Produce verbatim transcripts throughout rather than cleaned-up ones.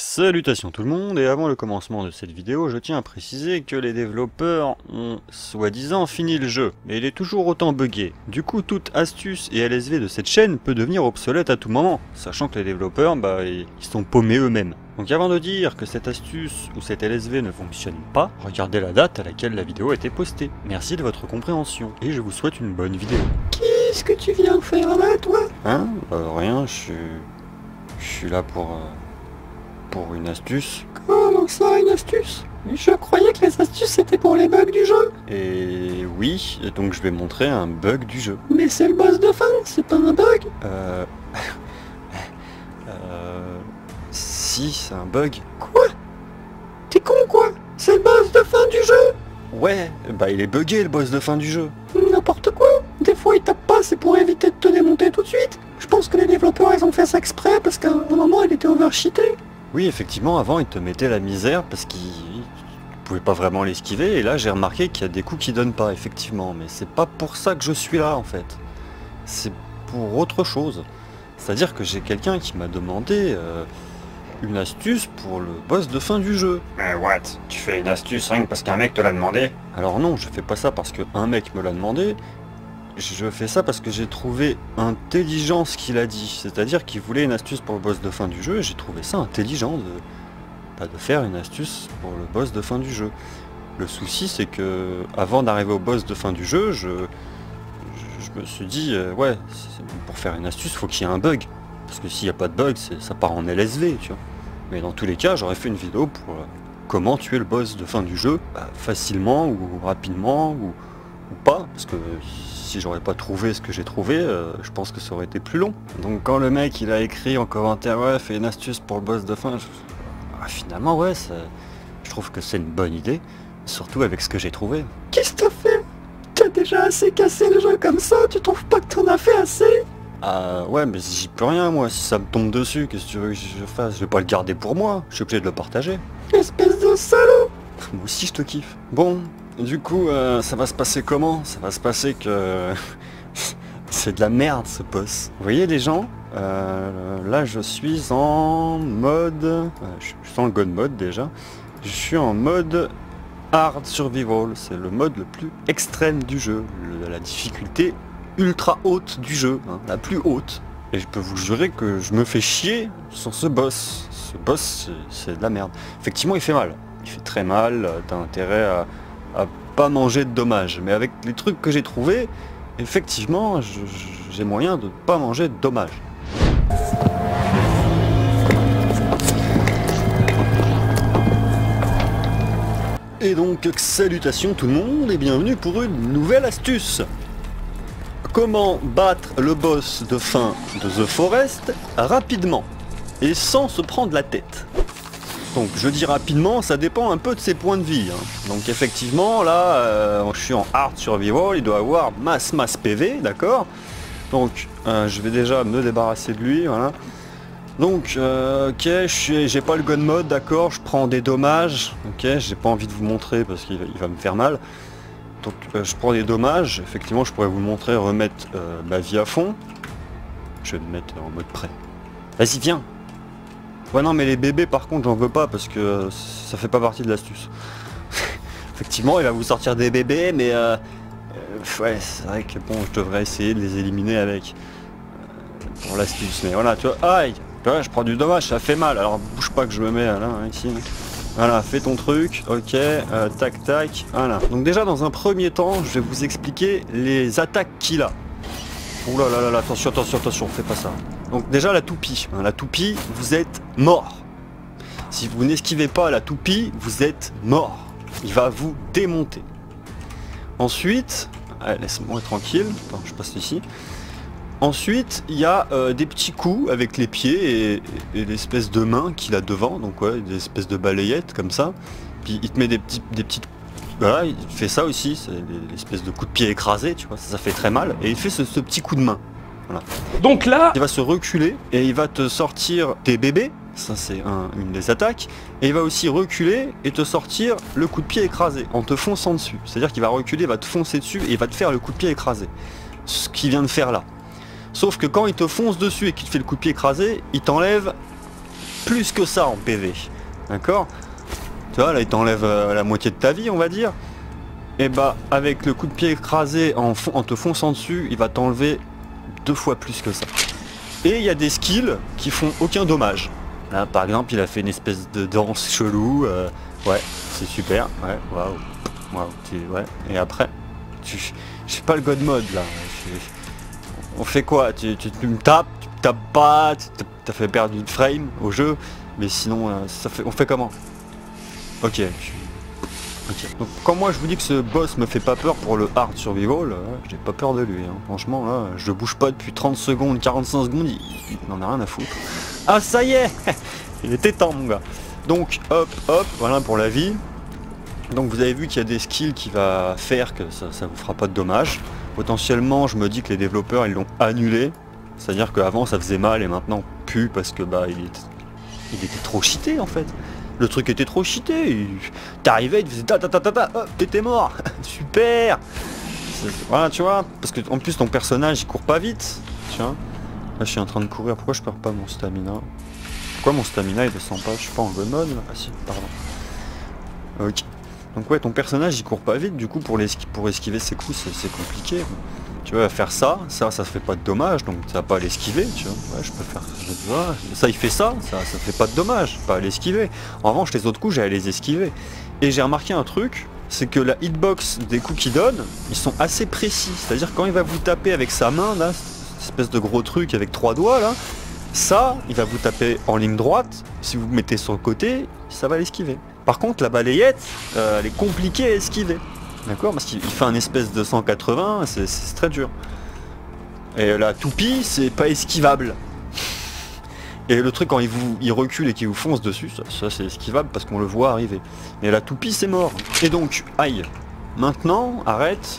Salutations tout le monde, et avant le commencement de cette vidéo, je tiens à préciser que les développeurs ont soi-disant fini le jeu, mais il est toujours autant buggé. Du coup, toute astuce et L S V de cette chaîne peut devenir obsolète à tout moment, sachant que les développeurs, bah, ils sont paumés eux-mêmes. Donc avant de dire que cette astuce ou cette L S V ne fonctionne pas, regardez la date à laquelle la vidéo a été postée. Merci de votre compréhension, et je vous souhaite une bonne vidéo. Qu'est-ce que tu viens faire là, toi? Hein euh, Rien, je suis... Je suis là pour... Euh... pour une astuce. Comment ça, une astuce? Je croyais que les astuces c'était pour les bugs du jeu. Et oui, donc je vais montrer un bug du jeu. Mais c'est le boss de fin, c'est pas un bug. Euh... euh... Si, c'est un bug. Quoi? T'es con quoi? C'est le boss de fin du jeu. Ouais, bah il est bugué le boss de fin du jeu. N'importe quoi. Des fois il tape pas, c'est pour éviter de te démonter tout de suite. Je pense que les développeurs ils ont fait ça exprès parce qu'à un moment il était overcheaté. Oui, effectivement, avant il te mettait la misère parce qu'il pouvait pas vraiment l'esquiver, et là j'ai remarqué qu'il y a des coups qui donnent pas, effectivement, mais c'est pas pour ça que je suis là en fait. C'est pour autre chose. C'est-à-dire que j'ai quelqu'un qui m'a demandé euh, une astuce pour le boss de fin du jeu. Mais what? Tu fais une astuce rien que parce qu'un mec te l'a demandé? Alors non, je fais pas ça parce qu'un mec me l'a demandé, je fais ça parce que j'ai trouvé intelligent ce qu'il a dit. C'est-à-dire qu'il voulait une astuce pour le boss de fin du jeu, et j'ai trouvé ça intelligent de, bah, de faire une astuce pour le boss de fin du jeu. Le souci c'est que avant d'arriver au boss de fin du jeu, je, je, je me suis dit, euh, ouais, pour faire une astuce, faut qu'il y ait un bug. Parce que s'il n'y a pas de bug, ça part en L S V, tu vois. Mais dans tous les cas, j'aurais fait une vidéo pour euh, comment tuer le boss de fin du jeu, bah, facilement ou rapidement, ou, ou pas, parce que si j'aurais pas trouvé ce que j'ai trouvé, euh, je pense que ça aurait été plus long. Donc quand le mec il a écrit en commentaire, ouais, fais une astuce pour le boss de fin, je... ah, finalement ouais, ça... je trouve que c'est une bonne idée, surtout avec ce que j'ai trouvé. Qu'est-ce que t'as fait? T'as déjà assez cassé le jeu comme ça, tu trouves pas que t'en as fait assez? Ah ouais, mais j'y peux rien moi, si ça me tombe dessus, qu'est-ce que tu veux que je fasse? Je vais pas le garder pour moi, je suis obligé de le partager. Espèce de salaud. Moi aussi je te kiffe. Bon, du coup, euh, ça va se passer comment? Ça va se passer que... c'est de la merde ce boss. Vous voyez les gens, euh, là je suis en mode... Euh, je suis en God mode déjà. Je suis en mode hard survival. C'est le mode le plus extrême du jeu. Le, la difficulté ultra haute du jeu, hein, la plus haute. Et je peux vous jurer que je me fais chier sur ce boss. Ce boss, c'est de la merde. Effectivement, il fait mal. Il fait très mal, t'as intérêt à, à pas manger de dommages. Mais avec les trucs que j'ai trouvés, effectivement, j'ai moyen de pas manger de dommages. Et donc, salutations tout le monde et bienvenue pour une nouvelle astuce. Comment battre le boss de fin de The Forest rapidement et sans se prendre la tête. Donc je dis rapidement, ça dépend un peu de ses points de vie. Hein. Donc effectivement là, euh, je suis en hard survival, il doit avoir masse masse P V, d'accord. Donc euh, je vais déjà me débarrasser de lui, voilà. Donc euh, ok, j'ai pas le gun mode, d'accord, je prends des dommages, ok, j'ai pas envie de vous montrer parce qu'il va me faire mal. Donc euh, je prends des dommages, effectivement je pourrais vous montrer, remettre euh, ma vie à fond. Je vais me mettre en mode prêt. Vas-y viens. Ouais non mais les bébés par contre j'en veux pas parce que euh, ça fait pas partie de l'astuce. Effectivement il va vous sortir des bébés mais euh, euh, ouais c'est vrai que bon je devrais essayer de les éliminer avec euh, pour l'astuce. Mais voilà tu vois, aïe, tu vois, je prends du dommage, ça fait mal, alors bouge pas que je me mets là, hein, ici. Voilà, fais ton truc, ok, euh, tac tac, voilà. Donc déjà dans un premier temps, je vais vous expliquer les attaques qu'il a. Ouh là là là là, attention, attention, attention, fais pas ça. Donc déjà la toupie, hein, la toupie, vous êtes mort. Si vous n'esquivez pas la toupie, vous êtes mort. Il va vous démonter. Ensuite, laisse-moi tranquille, attends, je passe ici. Ensuite, il y a euh, des petits coups avec les pieds et, et l'espèce de main qu'il a devant, donc ouais, des espèces de balayettes comme ça. Puis il te met des petits, des petites... Voilà, il fait ça aussi, c'est l'espèce de coup de pied écrasé, tu vois, ça, ça fait très mal. Et il fait ce, ce petit coup de main. Voilà. Donc là, il va se reculer et il va te sortir des bébés, ça c'est un, une des attaques. Et il va aussi reculer et te sortir le coup de pied écrasé en te fonçant dessus. C'est-à-dire qu'il va reculer, il va te foncer dessus et il va te faire le coup de pied écrasé. Ce qu'il vient de faire là. Sauf que quand il te fonce dessus et qu'il te fait le coup de pied écrasé, il t'enlève plus que ça en P V. D'accord? Tu vois, là il t'enlève euh, la moitié de ta vie, on va dire. Et bah avec le coup de pied écrasé en, en te fonçant dessus, il va t'enlever deux fois plus que ça. Et il y a des skills qui font aucun dommage. Là par exemple il a fait une espèce de danse chelou. Euh, ouais, c'est super. Ouais, waouh. Waouh. Ouais. Et après, tu, je sais pas le god mode là. Je, on fait quoi? Tu, tu, tu me tapes, tu me tapes pas, tu t'as fait perdre une frame au jeu. Mais sinon, euh, ça fait, on fait comment? Ok. Je, ok. Donc quand moi je vous dis que ce boss me fait pas peur pour le hard survival, euh, j'ai pas peur de lui. Hein. Franchement là, je bouge pas depuis trente secondes, quarante-cinq secondes, il, il n'en a rien à foutre. Ah ça y est, il était temps mon gars. Donc hop hop, voilà pour la vie. Donc vous avez vu qu'il y a des skills qui va faire que ça, ça vous fera pas de dommages. Potentiellement je me dis que les développeurs ils l'ont annulé. C'est-à-dire qu'avant ça faisait mal et maintenant plus parce que bah il était, il était trop cheaté en fait. Le truc était trop cheaté. T'arrivais, il faisait ta ta ta ta ta, hop, t'étais mort. Super. Voilà tu vois, parce que en plus ton personnage il court pas vite. Tu vois. Là je suis en train de courir, pourquoi je perds pas mon stamina? Pourquoi mon stamina il descend pas? Je suis pas en bon mode là. Ah si, pardon. Ok. Donc ouais ton personnage il court pas vite, du coup pour, les, pour esquiver ses coups c'est compliqué. Tu vois faire ça, ça ça fait pas de dommages, donc ça va pas l'esquiver, tu vois. Ouais je peux faire. Je vois, ça il fait ça, ça ça fait pas de dommages, pas à l'esquiver. En revanche les autres coups j'allais les esquiver. Et j'ai remarqué un truc, c'est que la hitbox des coups qu'il donne, ils sont assez précis. C'est-à-dire quand il va vous taper avec sa main là, cette espèce de gros truc avec trois doigts là, ça il va vous taper en ligne droite, si vous vous mettez sur le côté, ça va l'esquiver. Par contre la balayette, euh, elle est compliquée à esquiver. D'accord? Parce qu'il fait un espèce de cent quatre-vingts, c'est très dur. Et la toupie, c'est pas esquivable. Et le truc quand il, vous, il recule et qu'il vous fonce dessus, ça, ça c'est esquivable parce qu'on le voit arriver. Mais la toupie c'est mort. Et donc, aïe. Maintenant, arrête.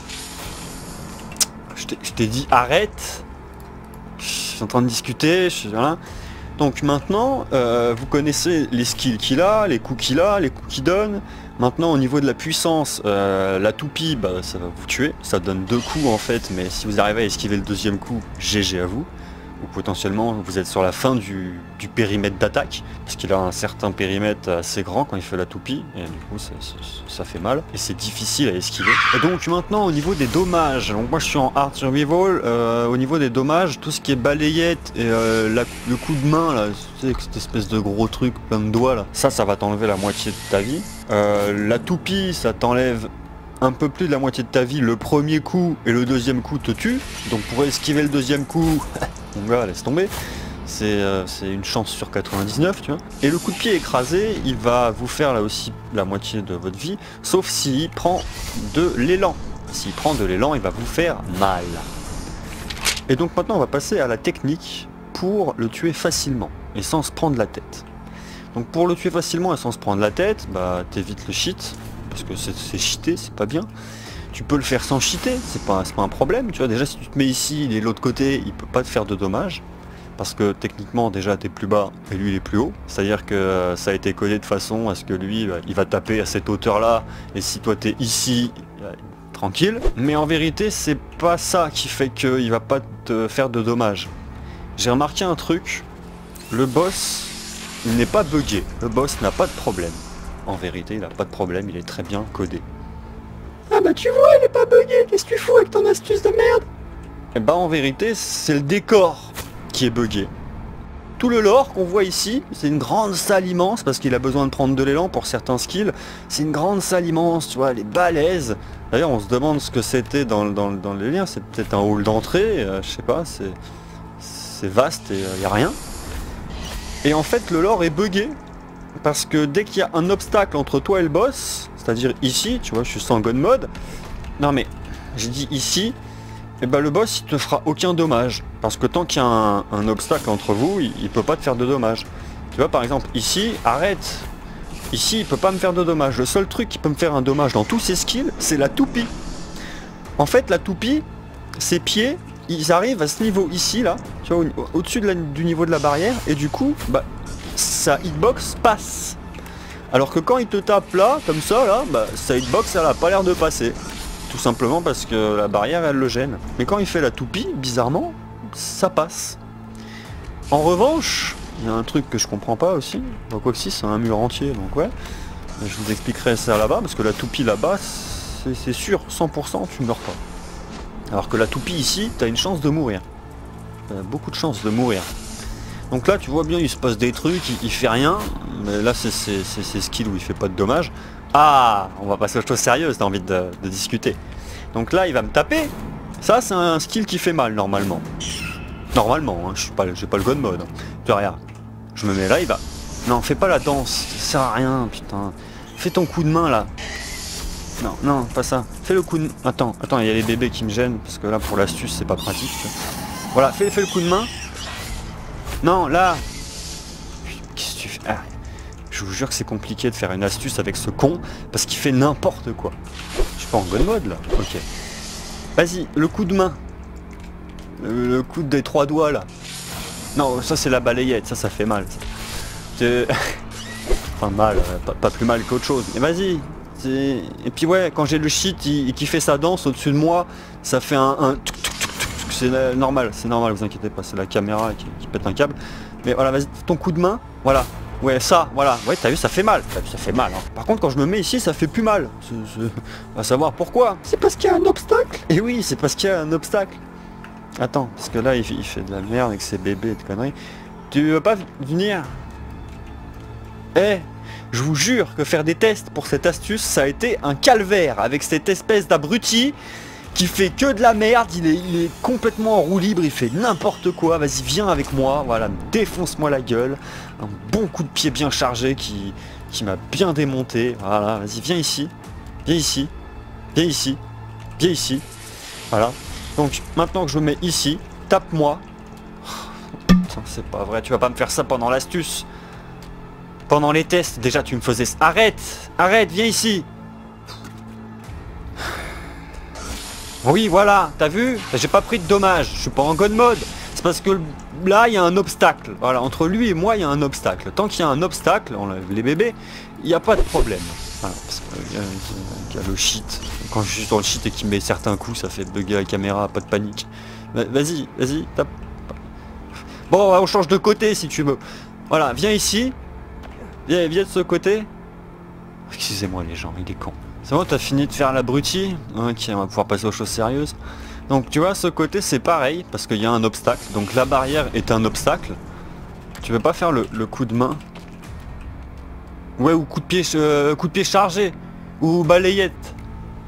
Je t'ai dit arrête. Je suis en train de discuter, je, voilà. Donc maintenant, euh, vous connaissez les skills qu'il a, les coups qu'il a, les coups qu'il donne. Maintenant au niveau de la puissance, euh, la toupie, bah, ça va vous tuer. Ça donne deux coups en fait, mais si vous arrivez à esquiver le deuxième coup, G G à vous. Ou potentiellement vous êtes sur la fin du, du périmètre d'attaque, parce qu'il a un certain périmètre assez grand quand il fait la toupie, et du coup ça, ça, ça fait mal, et c'est difficile à esquiver. Et donc maintenant au niveau des dommages, donc moi je suis en hard survival, euh, au niveau des dommages, tout ce qui est balayette et euh, la, le coup de main là, tu sais, cette espèce de gros truc plein de doigts là, ça ça va t'enlever la moitié de ta vie. Euh, la toupie ça t'enlève un peu plus de la moitié de ta vie le premier coup, et le deuxième coup te tue, donc pour esquiver le deuxième coup, mon gars laisse tomber, c'est euh, une chance sur quatre-vingt-dix-neuf, tu vois. Et le coup de pied écrasé, il va vous faire là aussi la moitié de votre vie, sauf s'il prend de l'élan. S'il prend de l'élan, il va vous faire mal. Et donc maintenant on va passer à la technique pour le tuer facilement, et sans se prendre la tête. Donc pour le tuer facilement et sans se prendre la tête, bah t'évites le cheat, parce que c'est cheaté, c'est pas bien. Tu peux le faire sans cheater, c'est pas, pas un problème, tu vois. Déjà si tu te mets ici, il est de l'autre côté, il peut pas te faire de dommages, parce que techniquement déjà t'es plus bas et lui il est plus haut. C'est-à-dire que euh, ça a été codé de façon à ce que lui, bah, il va taper à cette hauteur là, et si toi t'es ici, bah, tranquille. Mais en vérité c'est pas ça qui fait qu'il va pas te faire de dommages. J'ai remarqué un truc, le boss, il n'est pas buggé, le boss n'a pas de problème. En vérité, il n'a pas de problème, il est très bien codé. Ah bah tu vois, il est pas buggé, qu'est-ce que tu fous avec ton astuce de merde? Et bah en vérité, c'est le décor qui est buggé. Tout le lore qu'on voit ici, c'est une grande salle immense, parce qu'il a besoin de prendre de l'élan pour certains skills. C'est une grande salle immense, tu vois, elle est balèze. D'ailleurs, on se demande ce que c'était dans, dans, dans les liens, c'est peut-être un hall d'entrée, euh, je sais pas, c'est vaste et il euh, n'y a rien. Et en fait, le lore est buggé. Parce que dès qu'il y a un obstacle entre toi et le boss, c'est-à-dire ici, tu vois, je suis sans gun mode. Non mais, j'ai dit ici, et ben le boss il te fera aucun dommage. Parce que tant qu'il y a un, un obstacle entre vous, il, il peut pas te faire de dommages. Tu vois par exemple ici, arrête. Ici il peut pas me faire de dommages. Le seul truc qui peut me faire un dommage dans tous ces skills, c'est la toupie. En fait la toupie, ses pieds, ils arrivent à ce niveau ici là, tu vois, au-dessus de la, du niveau de la barrière, et du coup, bah sa hitbox passe. Alors que quand il te tape là, comme ça là, bah, sa hitbox elle a pas l'air de passer. Tout simplement parce que la barrière elle le gêne. Mais quand il fait la toupie, bizarrement, ça passe. En revanche, il y a un truc que je comprends pas aussi. Donc quoi que si, c'est un mur entier, donc ouais. Je vous expliquerai ça là-bas, parce que la toupie là-bas, c'est sûr, cent pour cent, tu meurs pas. Alors que la toupie ici, t'as une chance de mourir. T'as beaucoup de chances de mourir. Donc là, tu vois bien, il se passe des trucs, il, il fait rien. Mais là, c'est ses skills où il fait pas de dommages. Ah, on va passer aux choses sérieuses, t'as envie de, de discuter. Donc là, il va me taper. Ça, c'est un skill qui fait mal, normalement. Normalement, hein, je suis pas, j'ai pas le god mode. Hein. Tu vois, regarde. Je me mets là, il va... Non, fais pas la danse, ça sert à rien, putain. Fais ton coup de main, là. Non, non, pas ça. Fais le coup de... Attends, attends, il y a les bébés qui me gênent, parce que là, pour l'astuce, c'est pas pratique. Tu vois. Voilà, fais, fais le coup de main. Non, là. Qu'est-ce que tu fais? Ah, je vous jure que c'est compliqué de faire une astuce avec ce con, parce qu'il fait n'importe quoi. Je suis pas en god mode, là. Ok. Vas-y, le coup de main. Le, le coup des trois doigts, là. Non, ça, c'est la balayette. Ça, ça fait mal. Ça. Enfin, mal. Euh, pas, pas plus mal qu'autre chose. Mais vas-y. Et puis ouais, quand j'ai le shit il, qui fait sa danse au-dessus de moi, ça fait un... un... C'est normal, c'est normal, vous inquiétez pas, c'est la caméra qui, qui pète un câble. Mais voilà, vas-y, ton coup de main, voilà. Ouais, ça, voilà. Ouais, t'as vu, ça fait mal. Ça fait mal. Hein. Par contre, quand je me mets ici, ça fait plus mal. On va savoir pourquoi. C'est parce qu'il y a un obstacle. Et oui, c'est parce qu'il y a un obstacle. Attends, parce que là, il fait, il fait de la merde avec ses bébés et de conneries. Tu veux pas venir? Eh, je vous jure que faire des tests pour cette astuce, ça a été un calvaire avec cette espèce d'abruti qui fait que de la merde, il est, il est complètement en roue libre, il fait n'importe quoi, vas-y viens avec moi, voilà, défonce-moi la gueule, un bon coup de pied bien chargé qui, qui m'a bien démonté, voilà, vas-y viens ici, viens ici, viens ici, viens ici, voilà, donc maintenant que je me mets ici, tape-moi, putain c'est pas vrai, tu vas pas me faire ça pendant l'astuce, pendant les tests, déjà tu me faisais, arrête, arrête, viens ici. Oui, voilà, t'as vu? J'ai pas pris de dommages, je suis pas en god mode. C'est parce que là, il y a un obstacle. Voilà, entre lui et moi, il y a un obstacle. Tant qu'il y a un obstacle, on lève les bébés, il n'y a pas de problème. Voilà, parce qu'il y, y, y a le shit. Quand je suis sur le shit et qu'il met certains coups, ça fait bugger la caméra, pas de panique. Vas-y, vas-y, tape. Bon, on change de côté si tu veux. Voilà, viens ici. Viens, viens de ce côté. Excusez-moi les gens, il est con. C'est bon, t'as fini de faire l'abruti. Ok, on va pouvoir passer aux choses sérieuses. Donc tu vois, ce côté c'est pareil, parce qu'il y a un obstacle. Donc la barrière est un obstacle. Tu veux pas faire le, le coup de main? Ouais, ou coup de pied, euh, coup de pied chargé. Ou balayette.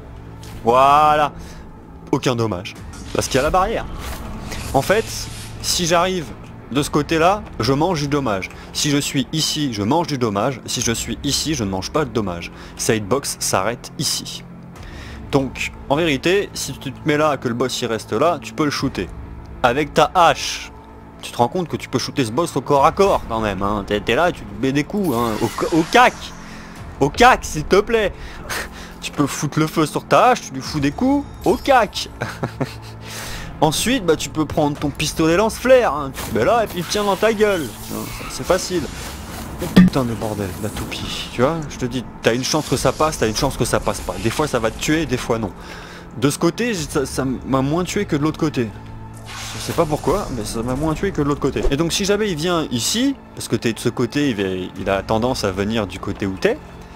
Voilà. Aucun dommage. Parce qu'il y a la barrière. En fait, si j'arrive de ce côté-là, je mange du dommage. Si je suis ici, je mange du dommage. Si je suis ici, je ne mange pas de dommage. Sidebox s'arrête ici. Donc, en vérité, si tu te mets là, que le boss il reste là, tu peux le shooter. Avec ta hache. Tu te rends compte que tu peux shooter ce boss au corps à corps quand même. Hein. T'es là, tu te mets des coups. Hein. Au, au cac. Au cac, s'il te plaît. Tu peux foutre le feu sur ta hache, tu lui fous des coups. Au cac. Ensuite, bah, tu peux prendre ton pistolet lance-flaire, hein. Tu te mets là et puis tiens dans ta gueule. C'est facile. Oh, putain de bordel, la toupie. Tu vois, je te dis, t'as une chance que ça passe, t'as une chance que ça passe pas. Des fois ça va te tuer, des fois non. De ce côté, ça m'a moins tué que de l'autre côté. Je sais pas pourquoi, mais ça m'a moins tué que de l'autre côté. Et donc si jamais il vient ici, parce que t'es de ce côté, il, va, il a tendance à venir du côté où t'es.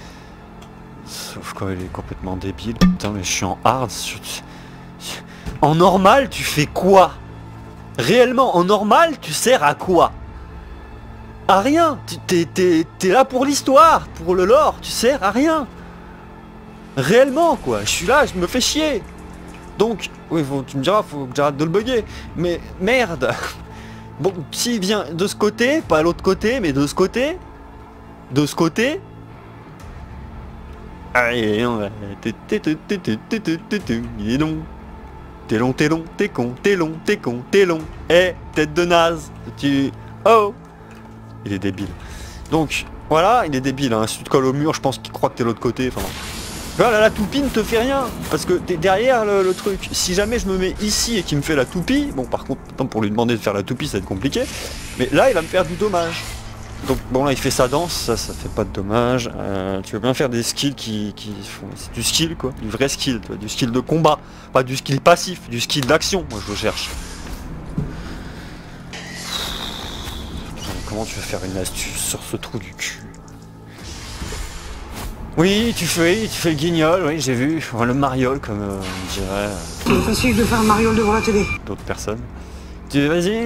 Sauf quand il est complètement débile. Putain, mais je suis en hard. En normal, tu fais quoi? Réellement, en normal, tu sers à quoi? À rien. T'es t'es là pour l'histoire, pour le lore, tu sers à rien. Réellement, quoi. Je suis là, je me fais chier. Donc, oui, faut, tu me diras, faut que j'arrête de le bugger. Mais merde. Bon, s'il vient de ce côté, pas l'autre côté, mais de ce côté. De ce côté. Allez, on va... Il est long. T'es long, t'es long, t'es con, t'es long, t'es con, t'es long. Eh, tête de naze. Tu... Oh. Il est débile. Donc, voilà, il est débile. Hein. Si tu te colles au mur, je pense qu'il croit que t'es l'autre côté. Enfin, voilà, la toupie ne te fait rien. Parce que t'es derrière le, le truc. Si jamais je me mets ici et qu'il me fait la toupie... Bon, par contre, pour lui demander de faire la toupie, ça va être compliqué. Mais là, il va me faire du dommage. Donc, bon, là, il fait sa danse. Ça, ça fait pas de dommage. Euh, tu veux bien faire des skills qui, qui font... C'est du skill, quoi. Du vrai skill, toi. Du skill de combat. Pas du skill passif. Du skill d'action, moi, je cherche. comment tu veux faire une astuce sur ce trou du cul? Oui, tu fais, tu fais le guignol, oui, j'ai vu. Enfin, le mariole, comme euh, on dirait. C'est facile de faire un mariole devant la télé. D'autres personnes. Tu vas-y.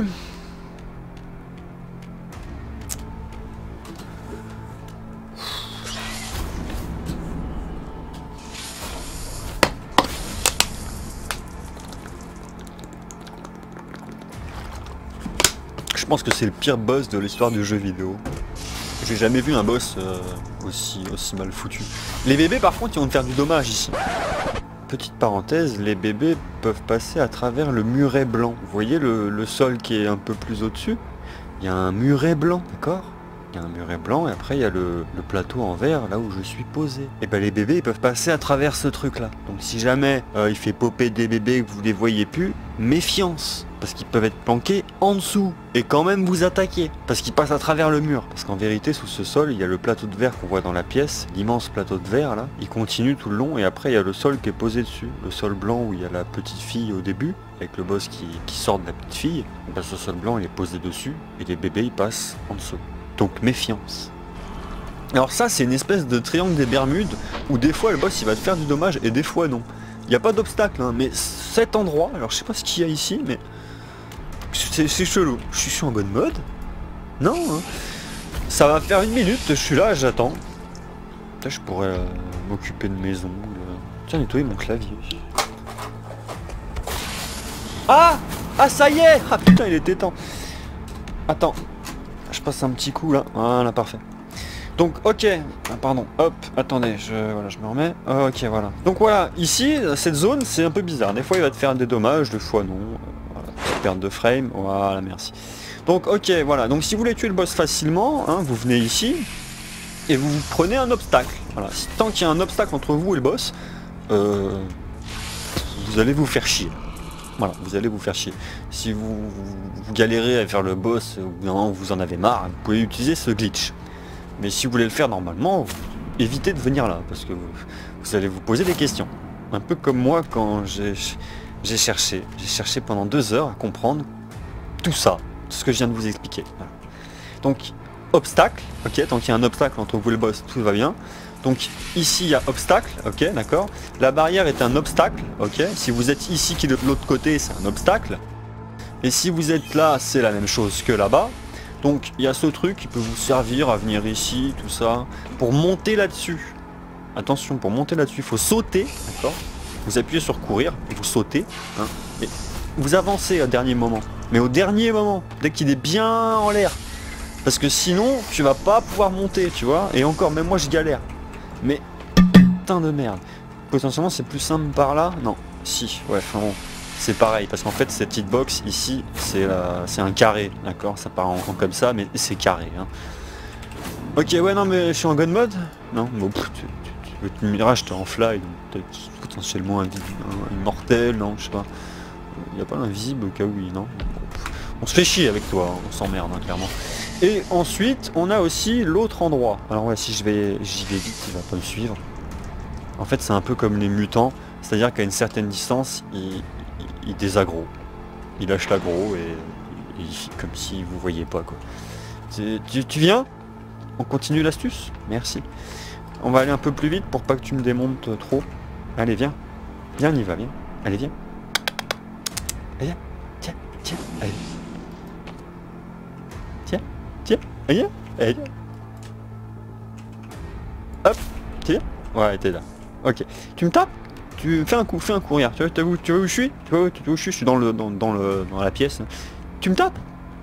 Je pense que c'est le pire boss de l'histoire du jeu vidéo. J'ai jamais vu un boss euh, aussi, aussi mal foutu. Les bébés par contre ils vont te faire du dommage ici. Petite parenthèse, les bébés peuvent passer à travers le muret blanc. Vous voyez le, le sol qui est un peu plus au-dessus? Il y a un muret blanc, d'accord? Il y a un muret blanc et après il y a le, le plateau en verre là où je suis posé. Et ben les bébés ils peuvent passer à travers ce truc là. Donc si jamais euh, il fait popper des bébés que vous les voyez plus, méfiance. Parce qu'ils peuvent être planqués en dessous et quand même vous attaquer. Parce qu'ils passent à travers le mur. Parce qu'en vérité sous ce sol il y a le plateau de verre qu'on voit dans la pièce. L'immense plateau de verre là. Il continue tout le long et après il y a le sol qui est posé dessus. Le sol blanc où il y a la petite fille au début. Avec le boss qui, qui sort de la petite fille. Et ben, ce sol blanc il est posé dessus. Et les bébés ils passent en dessous. Donc méfiance. Alors ça c'est une espèce de triangle des Bermudes. Où des fois le boss il va te faire du dommage et des fois non. Il n'y a pas d'obstacle hein, mais cet endroit, alors je sais pas ce qu'il y a ici mais c'est chelou. Je suis en bonne mode? Non hein. Ça va faire une minute, je suis là, j'attends. Je pourrais euh, m'occuper de mes ongles. Tiens, nettoyer mon clavier. Ah! Ah ça y est! Ah putain il était temps. Attends. Je passe un petit coup là. Voilà, parfait. Donc ok, ah, pardon, hop, attendez, je, voilà, je me remets, ok voilà. Donc voilà, ici, cette zone, c'est un peu bizarre, des fois il va te faire des dommages, des fois non, voilà, petite perte de frame, voilà, merci. Donc ok, voilà, donc si vous voulez tuer le boss facilement, hein, vous venez ici, et vous prenez un obstacle, voilà, tant qu'il y a un obstacle entre vous et le boss, euh, vous allez vous faire chier. Voilà, vous allez vous faire chier. Si vous, vous, vous galérez à faire le boss, ou non, vous en avez marre, vous pouvez utiliser ce glitch. Mais si vous voulez le faire normalement, vous évitez de venir là, parce que vous, vous allez vous poser des questions. Un peu comme moi quand j'ai cherché. J'ai cherché pendant deux heures à comprendre tout ça, tout ce que je viens de vous expliquer. Voilà. Donc, obstacle, ok, tant qu'il y a un obstacle entre vous et le boss, tout va bien. Donc ici il y a obstacle, ok, d'accord. La barrière est un obstacle, ok. Si vous êtes ici qui est de l'autre côté, c'est un obstacle. Et si vous êtes là, c'est la même chose que là-bas. Donc il y a ce truc qui peut vous servir à venir ici, tout ça, pour monter là-dessus. Attention, pour monter là-dessus, il faut sauter, d'accord. Vous appuyez sur courir, et vous sautez, hein, et vous avancez au dernier moment. Mais au dernier moment, dès qu'il est bien en l'air. Parce que sinon, tu vas pas pouvoir monter, tu vois. Et encore, même moi je galère. Mais putain de merde. Potentiellement c'est plus simple par là. Non, si, ouais, enfin bon. C'est pareil, parce qu'en fait cette hitbox ici, c'est euh, un carré, d'accord. Ça part en, en comme ça, mais c'est carré. Hein. Ok, ouais, non, mais je suis en god mode. Non, bon, pff, tu, tu, tu, tu me diras, j'étais en fly, donc peut-être potentiellement immortel, non, je sais pas. Il n'y a pas l'invisible au cas où, oui, non. On se fait chier avec toi, hein, on s'emmerde, hein, clairement. Et ensuite, on a aussi l'autre endroit. Alors ouais, si je vais, j'y vais vite, il va pas me suivre. En fait, c'est un peu comme les mutants, c'est-à-dire qu'à une certaine distance, il, il, il désaggro. Il lâche l'aggro et, et comme si vous voyez pas quoi. Tu, tu viens? On continue l'astuce? Merci. On va aller un peu plus vite pour pas que tu me démontes trop. Allez, viens. Viens, on y va, viens. Allez, viens. Allez, viens. Tiens, tiens, allez. Tiens, tiens, allez, viens. Allez, viens. Hop, tiens. Ouais, t'es là. Ok. Tu me tapes? Tu fais un coup, fais un coup, regarde. Tu vois, tu vois, tu vois où je suis? Tu vois, tu vois où je suis? Je suis dans le, dans, dans le, dans la pièce. Tu me tapes?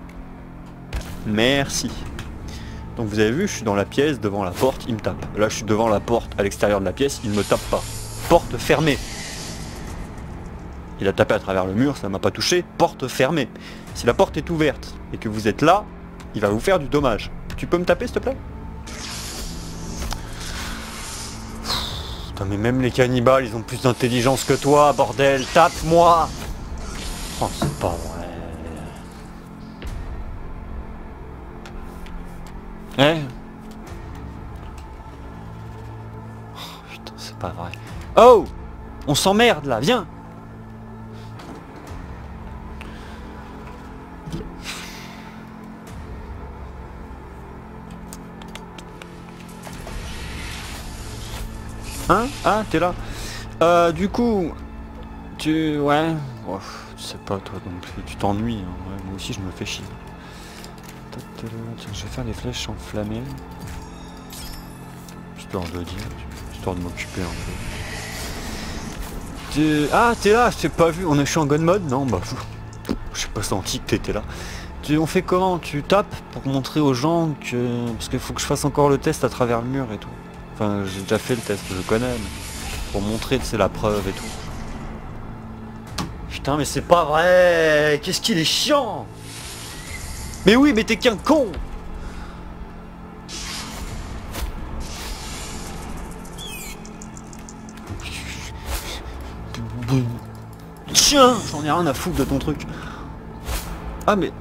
Merci. Donc vous avez vu, je suis dans la pièce, devant la porte, il me tape. Là, je suis devant la porte, à l'extérieur de la pièce, il ne me tape pas. Porte fermée. Il a tapé à travers le mur, ça m'a pas touché. Porte fermée. Si la porte est ouverte et que vous êtes là, il va vous faire du dommage. Tu peux me taper, s'il te plaît? Putain, mais même les cannibales, ils ont plus d'intelligence que toi, bordel. Tape-moi. Oh, c'est pas vrai. Eh? Oh, putain, c'est pas vrai. Oh! On s'emmerde là, viens! Hein? Ah, t'es là. Euh, du coup... Tu... Ouais... Oh, tu sais pas toi non plus, tu t'ennuies. Hein. Ouais, moi aussi je me fais chier. Tiens, je vais faire des flèches enflammées. Histoire de dire, histoire de m'occuper un peu. Tu... Ah, t'es là, je t'ai pas vu, on est, je suis en god mode? Non, bah... J'ai pas senti que t'étais là. Tu, on fait comment? Tu tapes pour montrer aux gens que... Parce qu'il faut que je fasse encore le test à travers le mur et tout. Enfin, j'ai déjà fait le test, je connais, mais... Pour montrer que c'est la preuve et tout. Putain, mais c'est pas vrai! Qu'est-ce qu'il est chiant! Mais oui, mais t'es qu'un con! Tiens, j'en ai rien à foutre de ton truc. Ah mais...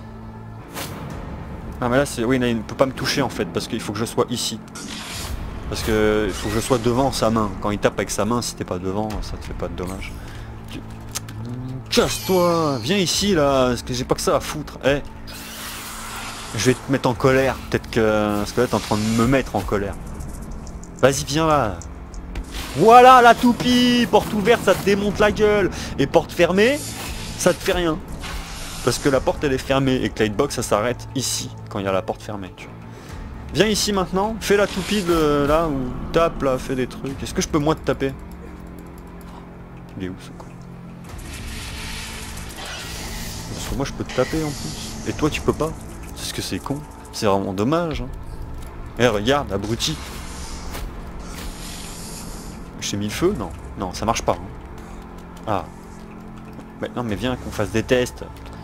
Ah mais là c'est... Oui, là, il ne peut pas me toucher en fait, parce qu'il faut que je sois ici. Parce que il faut que je sois devant sa main. Quand il tape avec sa main, si t'es pas devant, ça te fait pas de dommage. Tu... Casse-toi! Viens ici là, parce que j'ai pas que ça à foutre. Eh, je vais te mettre en colère, peut-être que... Parce que là t'es en train de me mettre en colère. Vas-y, viens là. Voilà la toupie! Porte ouverte, ça te démonte la gueule. Et porte fermée, ça te fait rien. Parce que la porte elle est fermée et que la hitbox ça s'arrête ici, quand il y a la porte fermée. Tu vois. Viens ici maintenant, fais la toupie de là, ou tape là, fais des trucs. Est-ce que je peux moi te taper? Il est où ce con? Parce que moi je peux te taper en plus. Et toi tu peux pas. C'est ce que c'est con. C'est vraiment dommage. Hein. Eh regarde, abruti. J'ai mis le feu? Non. Non, ça marche pas. Hein. Ah. Mais non mais viens qu'on fasse des tests.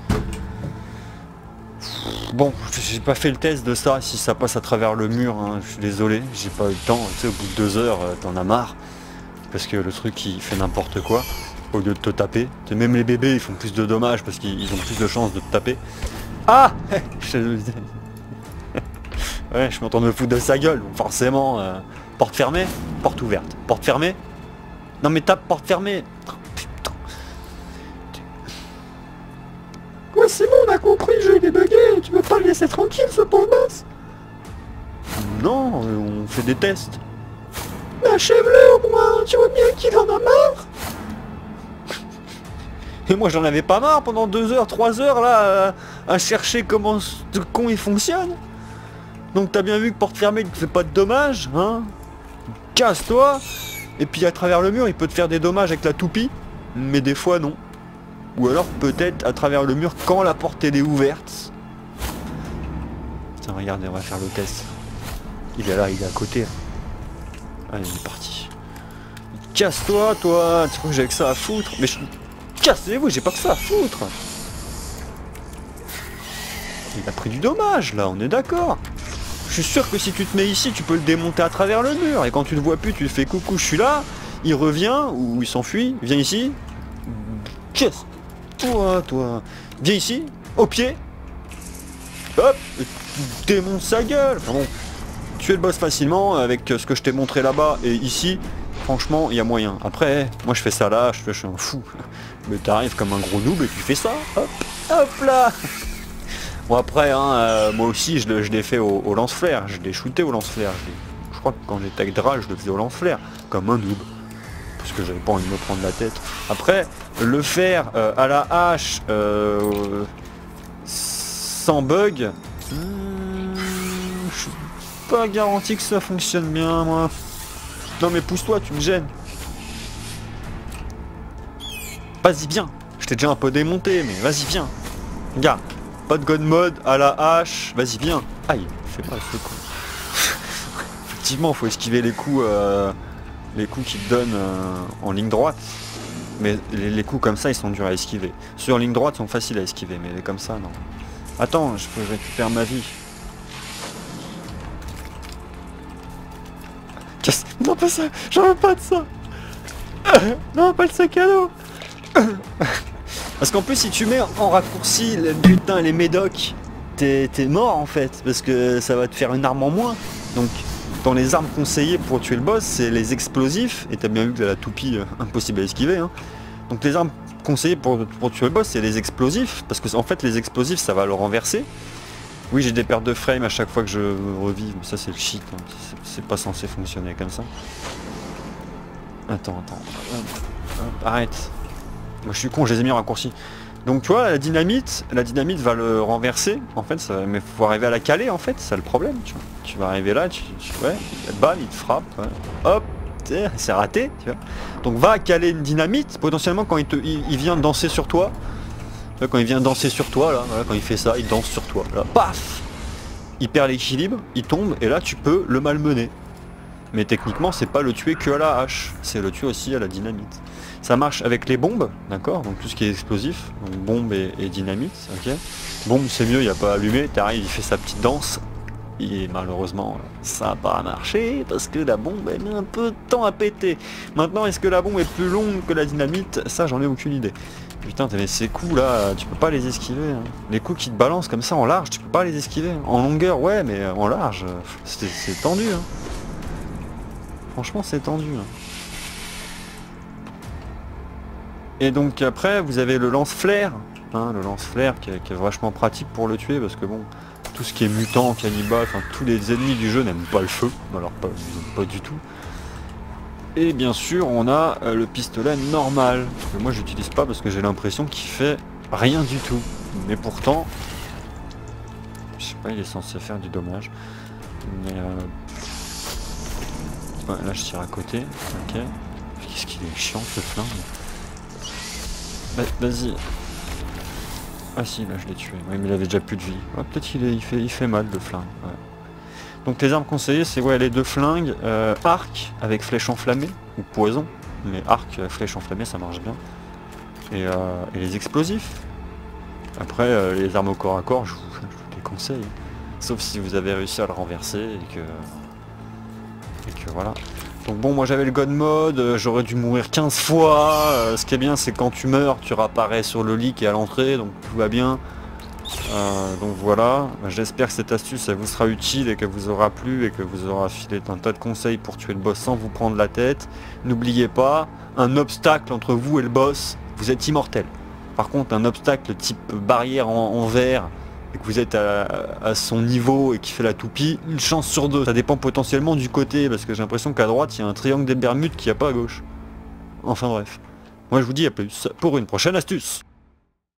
Bon, j'ai pas fait le test de ça, si ça passe à travers le mur, hein, je suis désolé, j'ai pas eu le temps, tu sais, au bout de deux heures, euh, t'en as marre. Parce que le truc il fait n'importe quoi, au lieu de te taper. T'sais, même les bébés ils font plus de dommages parce qu'ils ont plus de chances de te taper. Ah je... Ouais, je m'entends me foutre de sa gueule, donc forcément, euh, porte fermée, porte ouverte, porte fermée. Non mais tape porte fermée. Ouais, c'est bon, on a compris, le jeu il est bugué, tu veux pas le laisser tranquille ce pauvre boss? Non, on fait des tests. Mais achève-le au moins, tu vois bien qu'il en a marre. Et moi j'en avais pas marre pendant deux heures, trois heures là, à, à chercher comment ce con il fonctionne. Donc t'as bien vu que porte fermée il te fait pas de dommages, hein? Casse-toi. Et puis à travers le mur il peut te faire des dommages avec la toupie, mais des fois non. Ou alors peut-être à travers le mur quand la porte elle est ouverte. Putain regardez, on va faire le test. Il est là, il est à côté. Allez, il est parti. Casse-toi toi, tu crois que j'ai que ça à foutre? Mais je... Cassez-vous, j'ai pas que ça à foutre. Il a pris du dommage là, on est d'accord. Je suis sûr que si tu te mets ici, tu peux le démonter à travers le mur. Et quand tu le vois plus, tu lui fais coucou, je suis là. Il revient, ou il s'enfuit, viens ici. Casse. Toi, toi, viens ici, au pied. Hop, et tu démontes sa gueule. Enfin bon, tuer le boss facilement avec ce que je t'ai montré là-bas et ici, franchement, il y a moyen. Après, moi je fais ça là, je, fais, je suis un fou. Mais t'arrives comme un gros noob et tu fais ça. Hop, hop là. Bon après, hein, euh, moi aussi je, je l'ai fait au, au lance-flaire. Je l'ai shooté au lance-flaire. Je, je crois que quand j'étais avec Dra, je le faisais au lance-flaire, comme un noob. Parce que j'avais pas envie de me prendre la tête. Après, le faire euh, à la hache euh, sans bug, hmm, je suis pas garanti que ça fonctionne bien moi. Non mais pousse-toi, tu me gênes. Vas-y viens, je t'ai déjà un peu démonté, mais vas-y viens. Regarde, pas de god mode à la hache, vas-y viens. Aïe, fais pas ce coup. Effectivement, faut esquiver les coups. Euh, les coups qui te donnent euh, en ligne droite, mais les, les coups comme ça ils sont durs à esquiver. Ceux en ligne droite sont faciles à esquiver, mais les comme ça non. Attends, je peux récupérer ma vie. Casse. Non pas ça, j'en veux pas de ça. Euh, non pas le sac à dos. Parce qu'en plus si tu mets en raccourci le butin et les médocs, t'es mort en fait, parce que ça va te faire une arme en moins. Donc dans les armes conseillées pour tuer le boss, c'est les explosifs, et t'as bien vu que la toupie, euh, impossible à esquiver. Hein. Donc les armes conseillées pour, pour tuer le boss, c'est les explosifs, parce que en fait les explosifs ça va le renverser. Oui j'ai des pertes de frame à chaque fois que je revis, mais ça c'est le shit, hein. C'est pas censé fonctionner comme ça. Attends, attends. Hop, hop, arrête. Moi je suis con, je les ai mis en raccourci. Donc tu vois, la dynamite, la dynamite va le renverser, en fait, ça, mais faut arriver à la caler, en fait, c'est le problème, tu vois. Tu vas arriver là, tu, tu ouais, bam, il te frappe, ouais. Hop, c'est raté, tu vois. Donc va caler une dynamite, potentiellement quand il, te, il, il vient danser sur toi, quand il vient danser sur toi, là, voilà, quand il fait ça, il danse sur toi, là, paf, il perd l'équilibre, il tombe, et là tu peux le malmener. Mais techniquement, c'est pas le tuer que à la hache, c'est le tuer aussi à la dynamite. Ça marche avec les bombes, d'accord, donc tout ce qui est explosif, donc bombe et, et dynamite, ok. Bombe c'est mieux, il n'y a pas à allumer, t'arrives, il fait sa petite danse, et malheureusement ça n'a pas marché, parce que la bombe elle met un peu de temps à péter. Maintenant, est-ce que la bombe est plus longue que la dynamite? Ça j'en ai aucune idée. Putain, mais ces coups là, tu peux pas les esquiver, hein. Les coups qui te balancent comme ça en large, tu peux pas les esquiver. En longueur, ouais, mais en large, c'est tendu, hein. Franchement, c'est tendu, hein. Et donc après vous avez le lance-flaire, hein, le lance-flaire qui, qui est vachement pratique pour le tuer parce que bon, tout ce qui est mutant, cannibale, enfin tous les ennemis du jeu n'aiment pas le feu, alors pas, pas du tout. Et bien sûr on a euh, le pistolet normal, que moi j'utilise pas parce que j'ai l'impression qu'il fait rien du tout. Mais pourtant, je sais pas, il est censé faire du dommage. Mais euh... ouais, là je tire à côté, ok. Qu'est-ce qu'il est chiant ce flingue. Vas-y. Ah si, là je l'ai tué. Oui, mais il avait déjà plus de vie. Ouais, peut-être qu'il il fait, il fait mal le flingue. Ouais. Donc tes armes conseillées, c'est ouais, les deux flingues, euh, arc avec flèche enflammée, ou poison. Mais arc, flèche enflammée, ça marche bien. Et, euh, et les explosifs. Après, euh, les armes au corps à corps, je vous, je vous les conseille. Sauf si vous avez réussi à le renverser et que... Et que voilà. Donc bon, moi j'avais le God Mode, euh, j'aurais dû mourir quinze fois, euh, ce qui est bien c'est quand tu meurs, tu réapparais sur le lit qui est à l'entrée, donc tout va bien. Euh, donc voilà, j'espère que cette astuce elle vous sera utile et qu'elle vous aura plu et que vous aura filé un tas de conseils pour tuer le boss sans vous prendre la tête. N'oubliez pas, un obstacle entre vous et le boss, vous êtes immortel. Par contre un obstacle type barrière en, en verre, et que vous êtes à, à son niveau et qui fait la toupie, une chance sur deux. Ça dépend potentiellement du côté, parce que j'ai l'impression qu'à droite, il y a un triangle des Bermudes qu'il n'y a pas à gauche. Enfin bref. Moi je vous dis à plus pour une prochaine astuce.